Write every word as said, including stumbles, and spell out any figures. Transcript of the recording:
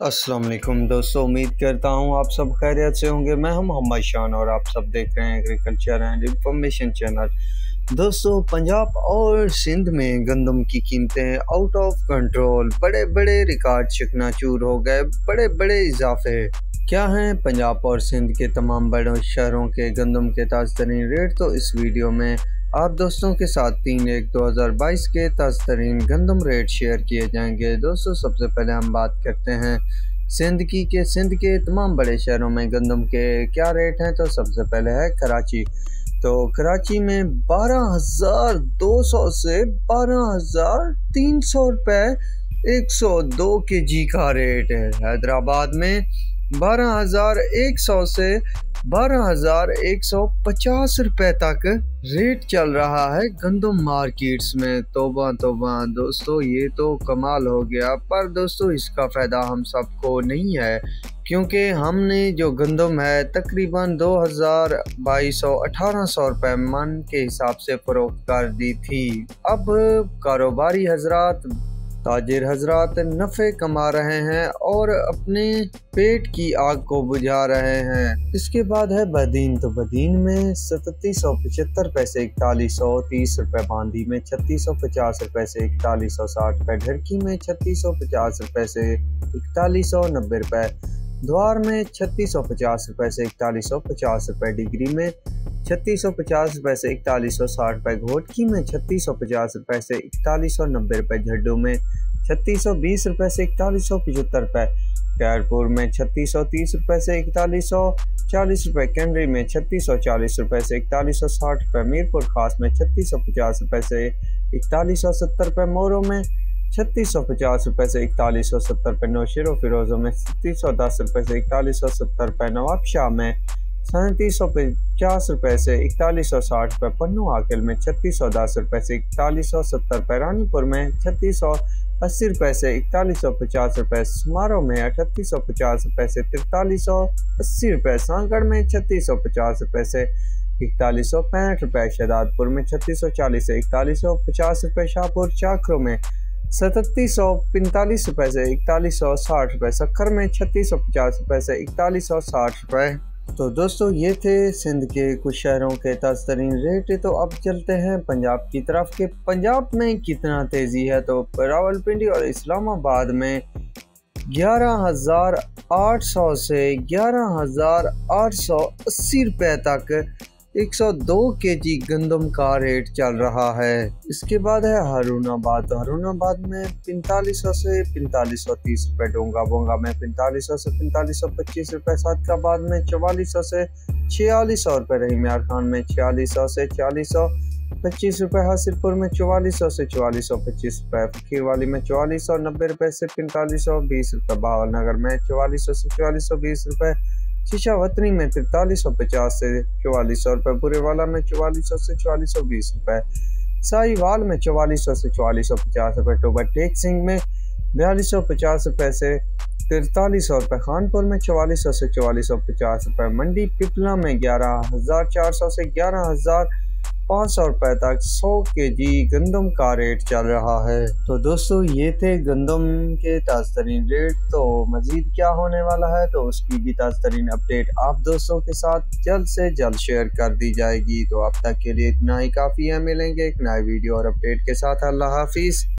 अस्सलाम वालेकुम दोस्तों, उम्मीद करता हूँ आप सब खैरियत से होंगे। मैं हूं मोहम्मद शान और आप सब देख रहे हैं एग्रीकल्चर एंड इंफॉर्मेशन चैनल। दोस्तों, पंजाब और सिंध में गंदम की कीमतें आउट ऑफ कंट्रोल, बड़े बड़े रिकॉर्ड चकनाचूर हो गए, बड़े बड़े इजाफे। क्या हैं पंजाब और सिंध के तमाम बड़े शहरों के गंदम के ताज़ा तरीन रेट, तो इस वीडियो में आप दोस्तों के साथ तीन एक दो हज़ार बाईस के ताज़ा तरीन गंदम रेट शेयर किए जाएंगे। दोस्तों, सबसे पहले हम बात करते हैं सिंध की के सिंध के तमाम बड़े शहरों में गंदम के क्या रेट हैं। तो सबसे पहले है कराची। तो कराची में बारह हज़ार दो सौ से बारह हज़ार तीन सौ रुपये एक सौ दो के जी का रेट है। हैदराबाद में बारह हज़ार एक सौ से बारह हज़ार एक सौ पचास रुपये तक रेट चल रहा है गंदम मार्केट्स में। तोबा तोबा दोस्तों, ये तो कमाल हो गया। पर दोस्तों, इसका फ़ायदा हम सबको नहीं है, क्योंकि हमने जो गंदम है तकरीबन दो हज़ार बाईस सौ अठारह सौ रुपये मन के हिसाब से फ़रोख्त कर दी थी। अब कारोबारी हजरात, ताजिर हजरात नफ़े कमा रहे हैं और अपने पेट की आग को बुझा रहे हैं। इसके बाद है बदीन। तो बदीन में सततीस सौ पचहत्तर पैसे इकतालीस सौ तीस रुपये, बांदी में छत्तीस सौ पचास रुपये से इकतालीस सौ साठ रुपये, ढरकी में छत्तीस सौ पचास रुपये से इकतालीस सौ नब्बे रुपये, द्वार में छत्तीस सौ पचास रुपये से इकतालीस सौ पचास रुपये, डिग्री में छत्तीस सौ पचास रुपये से इकतालीस सौ साठ रुपये, घोटकी में छत्तीस सौ पचास रुपये से इकतालीस सौ नब्बे रुपये, झड्डू में छत्तीस सौ बीस रुपये से इकतालीस सौ पचहत्तर रुपये, कैरपुर में छत्तीस सौ तीस रुपये से इकतालीस सौ चालीस रुपये, कैंड्री में छत्तीस सौ चालीस रुपये से इकतालीस सौ साठ रुपये, मीरपुर खास में छत्तीस सौ पचास रुपये से इकतालीस सौ सत्तर रुपये, मोरो में छत्तीस सौ पचास रुपये से इकतालीस सौ सत्तर रुपये, नौशेरो फिरोज़ों में छत्तीस सौ दस रुपये से इकतालीस सौ सत्तर रुपये, नवाबशाह में सैंतीस सौ पचास रुपये से इकतालीस सौ साठ रुपये, पन्नू आकिल में छत्तीस सौ दस रुपये से इकतालीस सौ सत्तर रुपये, रानीपुर में छत्तीस सौ अस्सी रुपये से इकतालीस सौ पचास रुपये, समारोह में अठतीस सौ पचास रुपये से तिरतालीस सौ अस्सी रुपये, सांगड़ में छत्तीस सौ पचास रुपये से इकतालीस सौ पैंठ रुपये, शहदादपुर में छत्तीस सौ चालीस से इकतालीस सौ पचास रुपये, शाहपुर चाकरों में सततीस सौ पैंतालीस रुपये से इकतालीस सौ साठ रुपये, सक्खर में छत्तीस सौ पचास रुपये से इकतालीस सौ साठ रुपये। तो दोस्तों, ये थे सिंध के कुछ शहरों के ताज़ा तरीन रेट। तो अब चलते हैं पंजाब की तरफ के पंजाब में कितना तेज़ी है। तो रावलपिंडी और इस्लामाबाद में ग्यारह हज़ार आठ सौ से ग्यारह हज़ार आठ सौ अस्सी रुपये तक एक सौ दो के जी गंदम का रेट चल रहा है। इसके बाद है हारूनाबाद। तो हारूनाबाद में पैंतालीस सौ से पैंतालीस सौ तीस रुपये, डोंगा बोंगा में पैंतालीस सौ से पैंतालीस सौ पच्चीस रुपये, सादकाबाद में चवालीस सौ से छियालीस सौ रुपये, रहीम यार खान में छियालीस सौ से छियालीस सौ पच्चीस रुपये, हासिलपुर में चवालीस सौ से चवालीस सौ पच्चीस रुपये, फकीरवाली में चवालीस सौ नब्बे रुपये से पैंतालीस सौ बीस रुपये, बहावलनगर में चवालीस सौ से चवालीस सौ बीस रुपये, शीशावतनी में तिरतालीस सौ पचास से चवालीस सौ रुपये, बुरेवाला में चवालीस सौ से चवालीस सौ बीस रुपये, साहिवाल में चवालीस सौ से चवालीस सौ पचास रुपये, टोबर टेक सिंह में बयालीस सौ पचास रुपये से तिरतालीस सौ रुपये, खानपुर में चवालीस सौ से चवालीस सौ पचास रुपये, मंडी पिपला में ग्यारह हज़ार चार सौ से ग्यारह हज़ार पाँच सौ रुपये तक सौ के जी गंदम का रेट चल रहा है। तो दोस्तों, ये थे गंदम के ताज़ा तरीन रेट। तो मज़ीद क्या होने वाला है, तो उसकी भी ताज़ा तरीन अपडेट आप दोस्तों के साथ जल्द से जल्द शेयर कर दी जाएगी। तो अब तक के लिए इतना ही काफ़ी है। मिलेंगे एक नए वीडियो और अपडेट के साथ। अल्लाह हाफिज़।